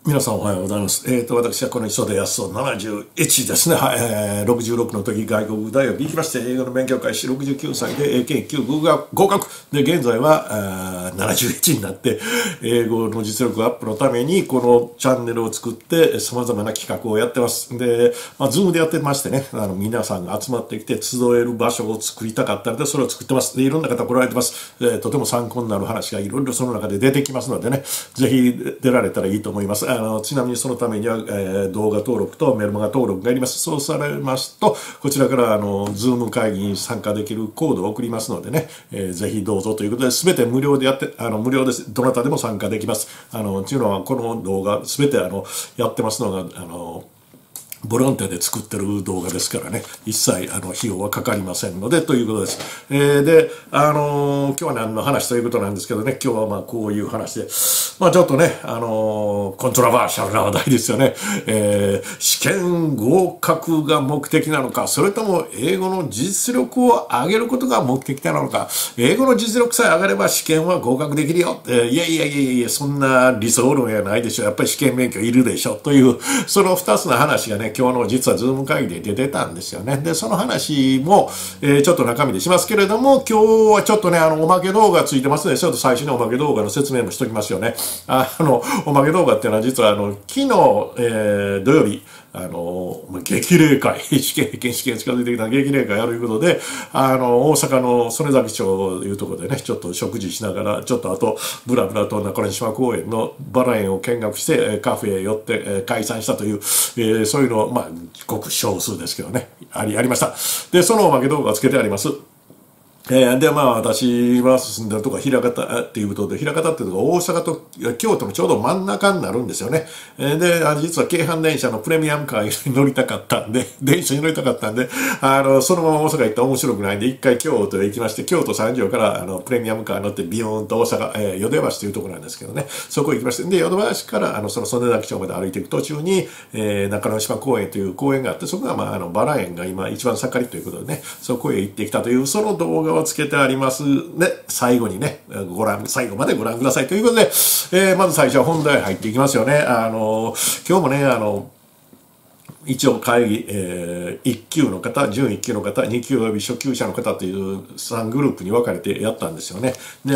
皆さんおはようございます。私はこの磯で安夫71ですね。はい、66の時外国大学行きまして、英語の勉強開始、69歳で英検1級合格。で、現在は71になって、英語の実力アップのために、このチャンネルを作って、様々な企画をやってます。で、ズームでやってましてね、皆さんが集まってきて、集える場所を作りたかったので、それを作ってます。で、いろんな方来られてます。とても参考になる話がいろいろその中で出てきますのでね、ぜひ出られたらいいと思います。ちなみにそのためには、動画登録とメルマガ登録があります。そうされますと、こちらからズーム会議に参加できるコードを送りますのでね、ぜひどうぞということで、すべて無料でやって、無料です。どなたでも参加できます。っていうのは、この動画、すべてやってますのが、ボランティアで作ってる動画ですからね、一切費用はかかりませんのでということです。で、今日は何の話ということなんですけどね、今日はまあこういう話で、まあちょっとね、コントラバーシャルな話題ですよね。試験合格が目的なのか、それとも英語の実力を上げることが目的なのか、英語の実力さえ上がれば試験は合格できるよ。いやいやいやいや、そんな理想論やないでしょ。やっぱり試験勉強いるでしょ。という、その二つの話がね、今日の実はズーム会議で出てたんですよね。で、その話も、ちょっと中身でしますけれども、今日はちょっとね、おまけ動画ついてますので、ちょっと最初のおまけ動画の説明もしときますよね。おまけ動画っていうのは実は昨日、土曜日、激励会、試験近づいてきた激励会やるいうことで、大阪の曽根崎町というところでね、ちょっと食事しながら、ちょっとあと、ブラブラと中之島公園のバラ園を見学して、カフェへ寄って、解散したという、そういうのを、まあ、ごく少数ですけどね、ありました。で、そのおまけ動画をつけてあります。で、まあ、私は住んでるとこは枚方っていうことで、枚方っていうとこは大阪と京都のちょうど真ん中になるんですよね。で、実は京阪電車のプレミアムカーに乗りたかったんで、電車に乗りたかったんで、そのまま大阪行ったら面白くないんで、一回京都へ行きまして、京都三条から、プレミアムカーに乗ってビヨーンと大阪、淀橋というところなんですけどね、そこ行きまして、で、淀橋から、その曽根崎町まで歩いていく途中に、中之島公園という公園があって、そこが、まあ、バラ園が今一番盛りということでね、そこへ行ってきたという、その動画をつけてありますね。最後にね、最後までご覧くださいということで、まず最初は本題入っていきますよね。今日もね、一応会議、1級の方、準1級の方、2級及び初級者の方という3グループに分かれてやったんですよね。で、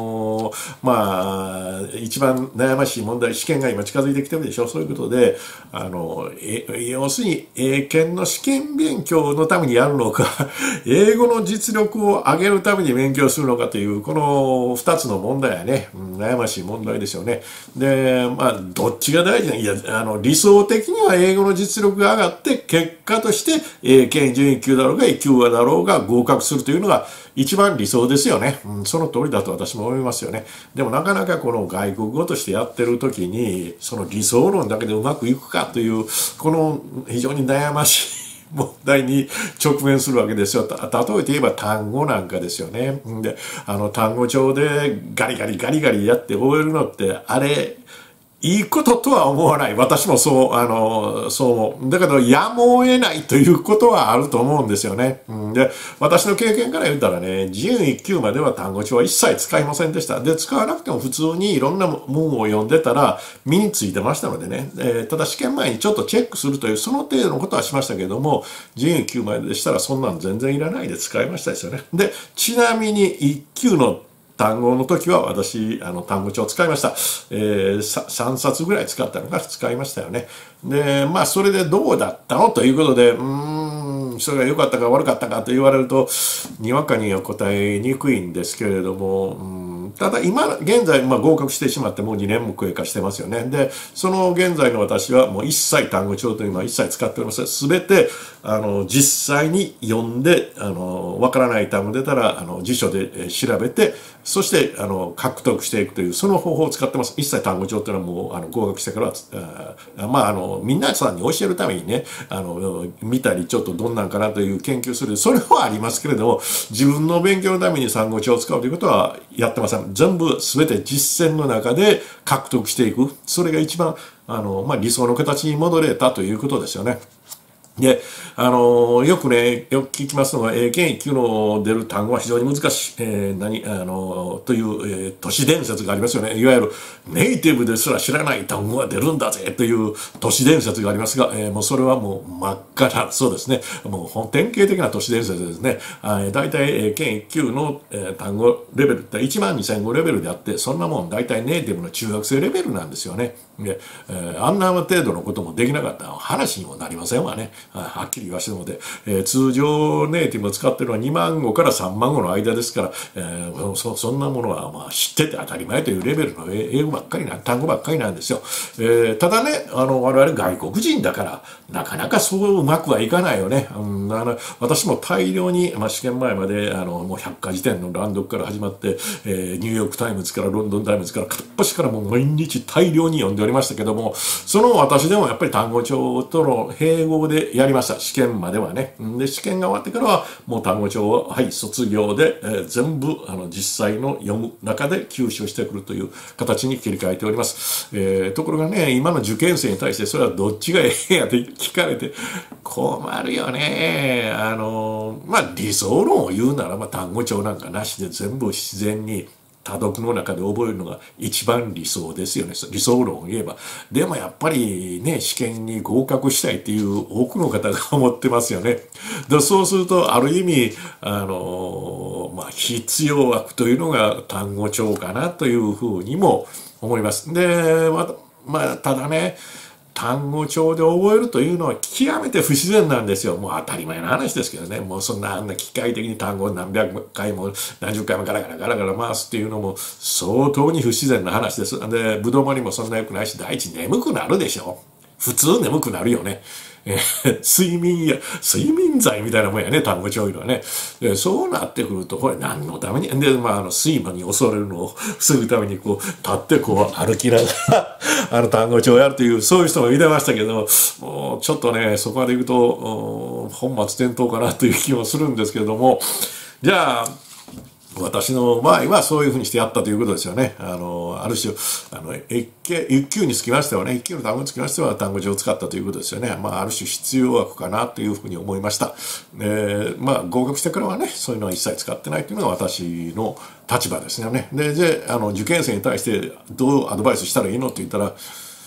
まあ、一番悩ましい問題、試験が今近づいてきてるでしょ。そういうことで、要するに、英検の試験勉強のためにやるのか、英語の実力を上げるために勉強するのかという、この2つの問題はね、悩ましい問題ですよね。で、まあ、どっちが大事な、いや、理想的には英語の実力が上がって、結果として、英検準1級だろうが、1級だろうが合格するというのが一番理想ですよね。その通りだと私も思いますよね。でもなかなかこの外国語としてやってる時に、その理想論だけでうまくいくかという、この非常に悩ましい問題に直面するわけですよ。例えて言えば単語なんかですよね。で、単語帳でガリガリやって覚えるのって、あれ、いいこととは思わない。私もそう、そう思う。だけど、やむを得ないということはあると思うんですよね。で、私の経験から言ったらね、準1級までは単語帳は一切使いませんでした。で、使わなくても普通にいろんな文を読んでたら身についてましたのでね。ただ試験前にちょっとチェックするという、その程度のことはしましたけれども、準1級まででしたらそんなの全然いらないで使いましたですよね。で、ちなみに1級の単語の時は私、単語帳を使いました。3冊ぐらい使ったのか使いましたよね。で、まあ、それでどうだったのということで、それが良かったか悪かったかと言われると、にわかには答えにくいんですけれども、ただ現在、まあ、合格してしまってもう2年も経過してますよね。で、その現在の私はもう一切単語帳というのは一切使っておりません。すべて、実際に読んで、わからない単語出たら、辞書で調べて、そして、獲得していくという、その方法を使ってます。一切単語帳っていうのはもう、合格してから、まあ、みんなさんに教えるためにね、見たり、ちょっとどんなんかなという研究する、それはありますけれども、自分の勉強のために単語帳を使うということはやってません。全部、すべて実践の中で獲得していく。それが一番、まあ、理想の形に戻れたということですよね。 で、よくね、よく聞きますのが、英検1級の出る単語は非常に難しい。という、都市伝説がありますよね。いわゆるネイティブですら知らない単語が出るんだぜという都市伝説がありますが、もうそれはもう真っ赤な、そうですね。もう典型的な都市伝説ですね。だいたい英検1級の、単語レベルって12005レベルであって、そんなもんだいたいネイティブの中学生レベルなんですよね。で、あんな程度のこともできなかったら話にもなりませんわね。はっきり言わせてもで、通常ネイティブを使っているのは2万語から3万語の間ですから、そんなものはまあ知ってて当たり前というレベルの英語ばっかり単語ばっかりなんですよ。ただね、我々外国人だから、なかなかそううまくはいかないよね。私も大量に、試験前まで、もう百科事典の乱読から始まって、ニューヨークタイムズからロンドンタイムズから片っ端からもう毎日大量に読んでおりましたけども、その私でもやっぱり単語帳との併合でやりました。試験まではね。で、試験が終わってからは、もう単語帳は、はい、卒業で、全部、実際の読む中で吸収してくるという形に切り替えております。ところがね、今の受験生に対してそれはどっちがええやって聞かれて困るよね。理想論を言うならば単語帳なんかなしで全部自然に多読の中で覚えるのが一番理想ですよね。理想論を言えば。でもやっぱりね、試験に合格したいっていう多くの方が思ってますよね。でそうすると、ある意味、必要枠というのが単語帳かなというふうにも思います。で、ただね、単語帳で覚えるというのは極めて不自然なんですよ。もう当たり前の話ですけどね。もうそんなあんな機械的に単語を何百回も何十回もガラガラガラガラ回すっていうのも相当に不自然な話です。で、ぶどうまにもそんな良くないし、第一眠くなるでしょ。普通眠くなるよね。睡眠剤みたいなもんやね、単語帳いうのはね。そうなってくると、これ何のために、で、睡魔に襲われるのを防ぐために、こう、立ってこう歩きながら、単語帳をやるという、そういう人も見てましたけど、もうちょっとね、そこまで行くと、本末転倒かなという気もするんですけれども、じゃあ、私の場合はそういうふうにしてやったということですよね。ある種、一級につきましてはね、一級の単語につきましては単語帳を使ったということですよね。ある種必要枠かなというふうに思いました。合格してからはね、そういうのは一切使ってないというのが私の立場ですよね。で、受験生に対してどうアドバイスしたらいいのって言ったら、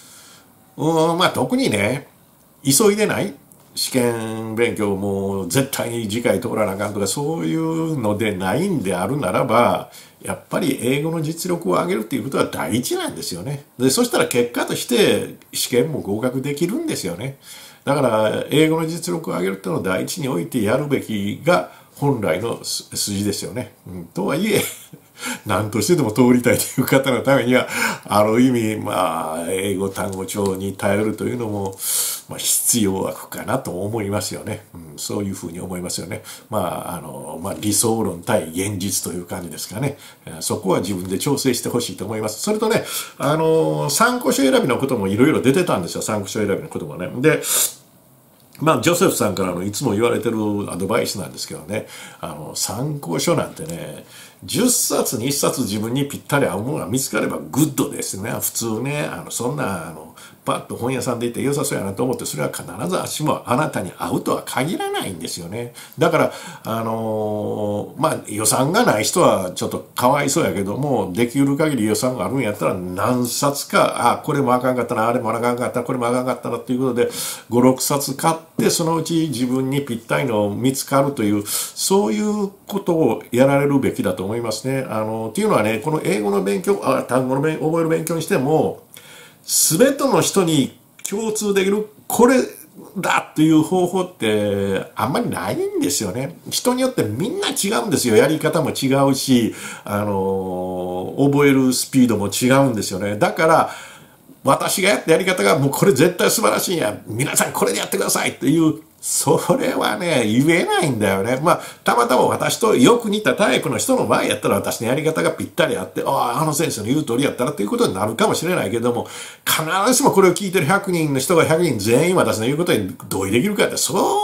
特にね、急いでない試験勉強も絶対に次回通らなあかんとかそういうのでないんであるならば、やっぱり英語の実力を上げるっていうことは第一なんですよね。で、そしたら結果として試験も合格できるんですよね。だから英語の実力を上げるっていうのを第一に置いてやるべきが本来の筋ですよね。とはいえ、何としてでも通りたいという方のためには、ある意味、英語単語帳に頼るというのも、必要枠かなと思いますよね。そういうふうに思いますよね。理想論対現実という感じですかね。そこは自分で調整してほしいと思います。それとね、参考書選びのこともいろいろ出てたんですよ。参考書選びのこともね。で、ジョセフさんからのいつも言われてるアドバイスなんですけどね、参考書なんてね、10冊に1冊自分にぴったり合うものが見つかればグッドですね。普通ね、そんな、パッと本屋さんで行って良さそうやなと思って、それは必ず足もあなたに合うとは限らないんですよね。だから、予算がない人はちょっとかわいそうやけども、できる限り予算があるんやったら何冊か、これもあかんかったな、あれもあかんかったな、これもあかんかったなということで、5、6冊買って、そのうち自分にぴったりの見つかるという、そういうことをやられるべきだと思いますね。っていうのはね、この英語の勉強、単語の覚える勉強にしても、すべての人に共通できる、これだっていう方法ってあんまりないんですよね。人によってみんな違うんですよ。やり方も違うし、覚えるスピードも違うんですよね。だから、私がやったやり方がもうこれ絶対素晴らしいんや。皆さんこれでやってくださいっていう、それはね、言えないんだよね。たまたま私とよく似たタイプの人の場合やったら私のやり方がぴったりあって、あの先生の言う通りやったらっていうことになるかもしれないけども、必ずしもこれを聞いてる100人の人が100人全員私の言うことに同意できるかって、そんなに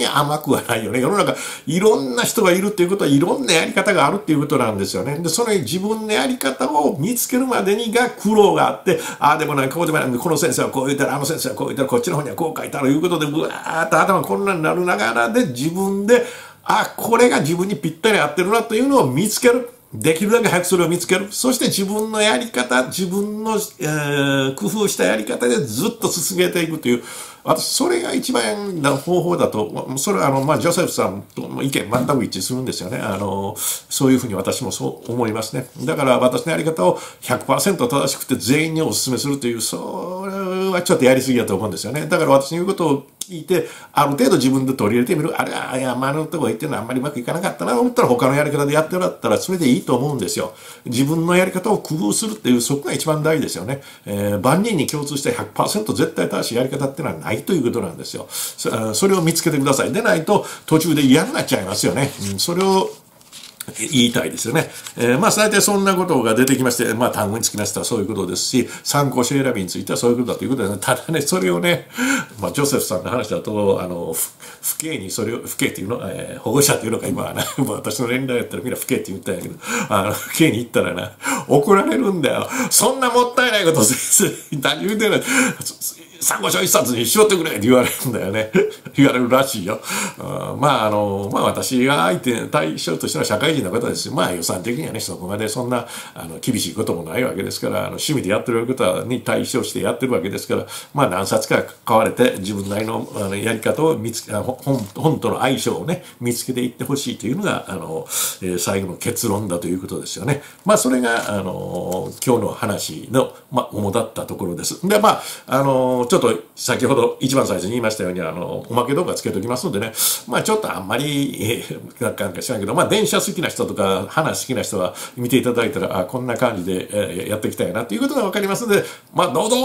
に甘くはないよね。世の中、いろんな人がいるっていうことは、いろんなやり方があるっていうことなんですよね。で、その自分のやり方を見つけるまでにが苦労があって、ああでもない、こうでもない、この先生はこう言ったら、あの先生はこう言ったら、こっちの方にはこう書いてあるということで、ぶわーっと頭こんなになるながらで、自分で、あ、これが自分にぴったり合ってるなというのを見つける。できるだけ早くそれを見つける。そして自分のやり方、自分の、工夫したやり方でずっと進めていくという、私、それが一番な方法だと、それはジョセフさんと意見全く一致するんですよね。そういうふうに私もそう思いますね。だから私のやり方を 100% 正しくて全員にお勧めするという、それはちょっとやりすぎだと思うんですよね。だから私の言うことを聞いて、ある程度自分で取り入れてみる。あれは、いや、のとこ言ってるのはあんまりうまくいかなかったなと思ったら他のやり方でやってもらったらそれでいいと思うんですよ。自分のやり方を工夫するっていう、そこが一番大事ですよね。万人に共通して 100% 絶対正しいやり方っていうのはないということなんですよ。それを見つけてください。でないと途中で嫌になっちゃいますよね。それを言いたいですよね。大体そんなことが出てきまして、単語につきましてはそういうことですし、参考書選びについてはそういうことだということですね。ただね、それをね、ジョセフさんの話だと、父兄にそれを、父兄っていうの、保護者っていうのか今はな、私の年代やったらみんな父兄って言ったんやけど、父兄に言ったらな、怒られるんだよ。そんなもったいないこと先生、何言うてんの。参考書一冊にしよってくれって言われるんだよね。言われるらしいよ。私が対象としては社会人の方ですし、予算的にはね、そこまでそんな、厳しいこともないわけですから、趣味でやってる方に対象してやってるわけですから、何冊か買われて、自分なりのやり方を本との相性をね、見つけていってほしいというのが、最後の結論だということですよね。それが、今日の話の、主だったところです。で、ちょっと先ほど一番最初に言いましたように、おまけ動画つけておきますのでね、ちょっとあんまり、なんか知らんけど、電車好きな人とか、話好きな人は見ていただいたら、こんな感じで、やっていきたいなということがわかりますので、どうぞ。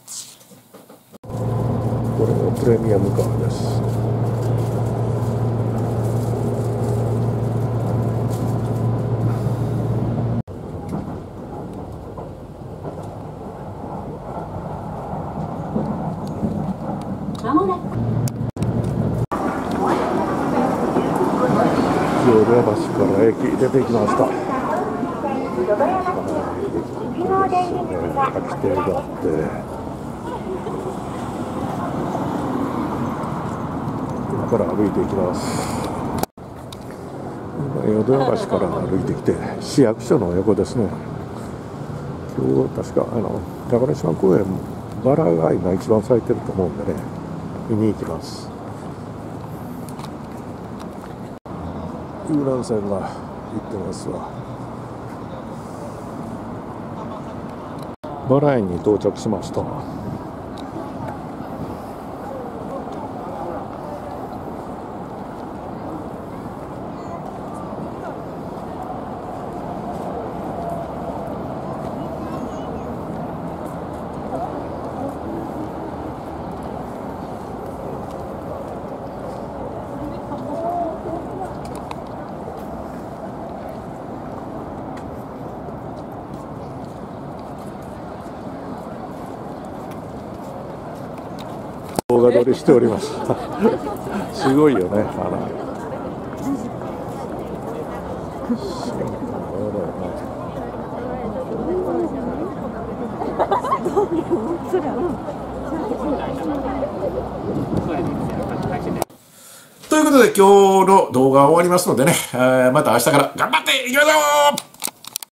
これがプレミアムカーです。淀屋橋から駅出てきました。空き亭があって、ここから歩いていきます。淀屋橋から歩いてきて、市役所の横ですね。今日確か中之島公園、バラが今一番咲いてると思うんでね、見に行きます。遊覧船が行ってますわ。バラ園に到着しました。動画撮りしておりました。すごいよね。ということで今日の動画は終わりますのでね、また明日から頑張っていきましょう。